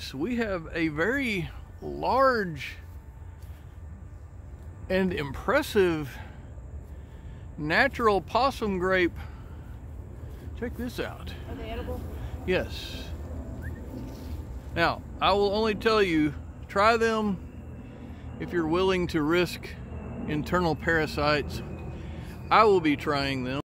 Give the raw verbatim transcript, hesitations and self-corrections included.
grapes, we have a very large and impressive natural possum grape. Check this out. Are they edible? Yes. Now, I will only tell you, try them if you're willing to risk internal parasites. I will be trying them.